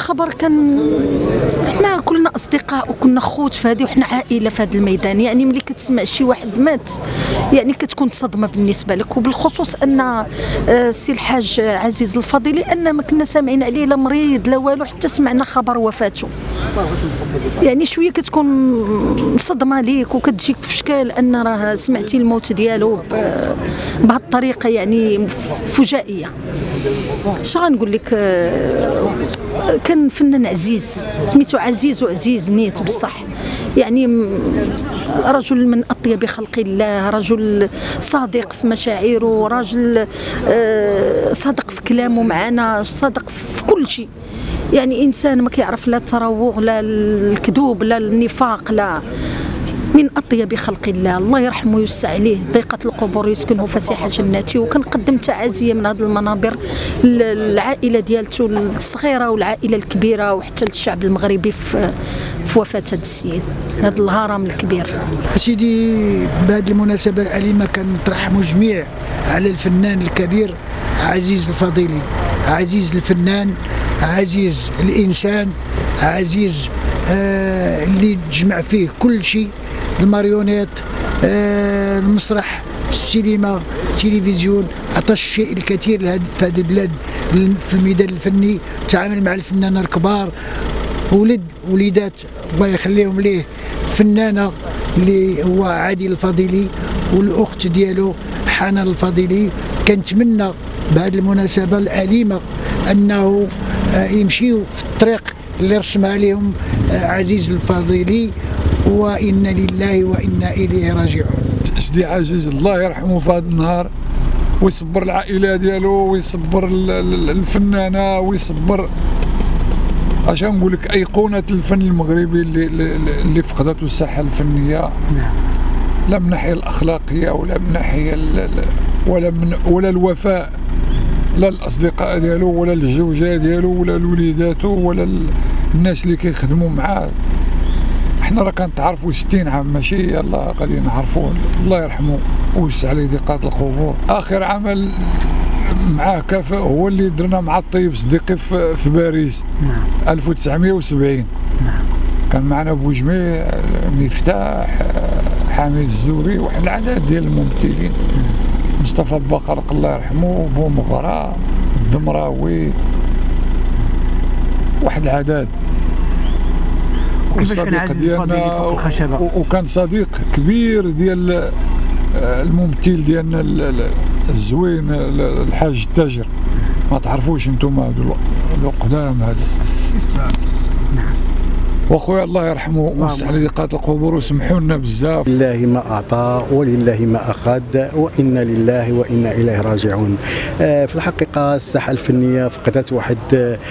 الخبر كان حنا كلنا اصدقاء وكنا خوت في هذه وحنا عائله في هذا الميدان. يعني ملي كتسمع شي واحد مات يعني كتكون صدمه بالنسبه لك، وبالخصوص ان السي الحاج عزيز الفضيلي ان ما كنا سامعين عليه لا مريض لا والو حتى سمعنا خبر وفاته. يعني شويه كتكون صدمه ليك وكتجيك في شكال ان راه سمعتي الموت ديالو بهذه الطريقه يعني فجائيه. شنو غنقول لك، كان فنان عزيز سميتو عزيز وعزيز نيت بصح. يعني رجل من اطيب خلق الله، رجل صادق في مشاعره، رجل صادق في كلامه معنا، صادق في كل شيء. يعني انسان ما كيعرف لا التروغ لا الكذوب لا النفاق، لا من اطيب خلق الله. الله يرحمه ويوسع عليه ضيقه القبور يسكنه فسيح جناته. وكنقدم تعازيه من هذه المنابر للعائله ديالته الصغيره والعائله الكبيره وحتى للشعب المغربي في وفاه هذا السيد، هذا الهرم الكبير. سيدي بهذه المناسبه الأليمة كنترحموا جميع على الفنان الكبير عزيز الفضيلي. عزيز الفنان، عزيز الانسان، عزيز اللي تجمع فيه كل شيء، الماريونيت، المسرح، السينما، التلفزيون. عطى الشيء الكثير في هذه البلاد في الميدان الفني. تعامل مع الفنانين الكبار، وليدات الله يخليهم ليه، فنانه اللي هو عادل الفضيلي والاخت ديالو حنان الفضيلي. كنتمنى بهذه المناسبه الأليمة انه يمشيوا في الطريق اللي رسمها لهم عزيز الفضيلي، وإنا لله وإنا إليه راجعون. سيدي عزيز الله يرحمه في هذا النهار، ويصبر العائله ديالو، ويصبر الفنانه، ويصبر اش نقول لك ايقونه الفن المغربي اللي فقدته الساحه الفنيه. لا من الناحيه الاخلاقيه ولا من ناحيه ولا الوفاء، لا الاصدقاء ديالو ولا الزوجه ديالو ولا لوليداتو ولا الناس اللي كيخدموا معاه. احنا راه كنتعرفوا 60 عام، ماشي يلا غادي نعرفوا. الله يرحمه ويوسع عليه ضيقات القبور. اخر عمل معاه كافئ هو اللي درنا مع الطيب صديقي في باريس 1970. كان معنا بوجميع، مفتاح، حميد الزوري، واحد العدد ديال الممثلين، مصطفى بقرق الله يرحمه، بومغرا، الدمراوي، واحد العدد. والصديق ديالنا وكان صديق كبير ديال الممثل ديالنا الزوين الحاج التاجر. ما تعرفوش انتم هذو القدام هذو. واخويا الله يرحمه ويوسع على ضيقات القبور وسمحوا لنا بزاف. لله ما اعطى ولله ما اخذ وانا لله وانا اليه راجعون. في الحقيقه الساحه الفنيه فقدت واحد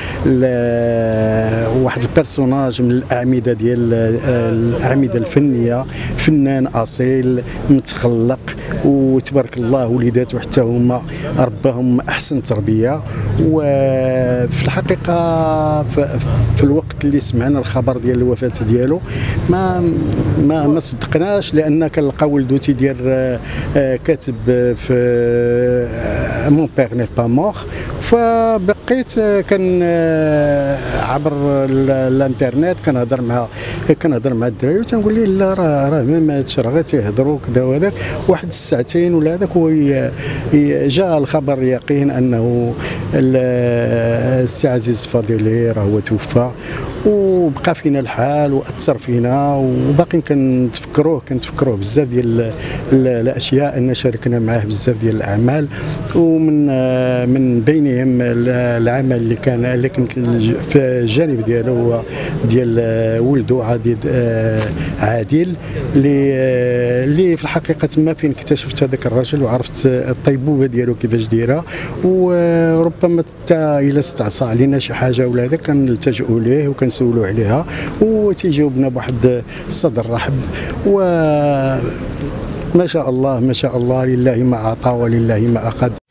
البيرسوناج من الاعمده ديال الاعمده الفنيه، فنان اصيل متخلق، وتبارك الله وليداته حتى هما رباهم احسن تربيه. وفي الحقيقه في الوقت اللي سمعنا الخبر ديال الوفاه ديالو ما صدقناش، لان كنلقى ولدو تيدير كاتب في مون بيغ ني با مور. فبقيت كان عبر الانترنت كنهضر مع الدراري وتنقول ليه لا راه ما ماتش، راه غير تيهضروا كذا وهذاك. واحد الساعتين ولا هذاك جاء الخبر اليقين انه السي عزيز الفضيلي راه هو توفى. وبقى فينا الحال واثر فينا، وباقي كنتفكروه بزاف ديال الاشياء، ان شاركنا معاه بزاف ديال الاعمال، ومن بينهم العمل اللي كنت في الجانب ديالو هو ديال ولده عادل اللي في الحقيقه تما فين اكتشفت هذاك الرجل وعرفت الطيبوبه ديالو كيفاش دايره. وربما حتى الا استعصى علينا شي حاجه ولا هذا كنلتجئوا ليه وكنسولوا عليها وتيجاوبنا بواحد الصدر رحب. وما شاء الله ما شاء الله، لله ما اعطى ولله ما اخذ.